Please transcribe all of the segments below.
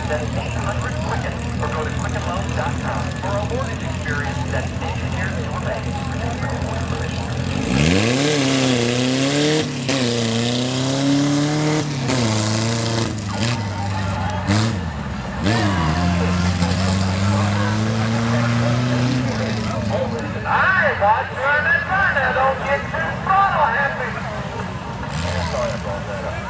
That's 800-QUICKEN or go to QuickenLoans.com for a mortgage experience that's engineered to obey. Alright, watch where that run now. Don't get too throttle happy. Sorry I brought that up.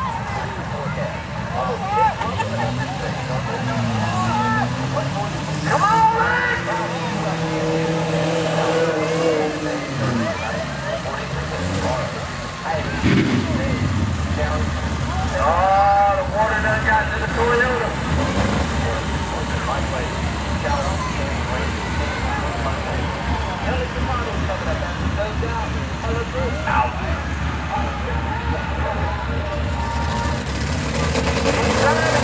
Come on, Rick! Oh, the water done got to the Toyota. Out.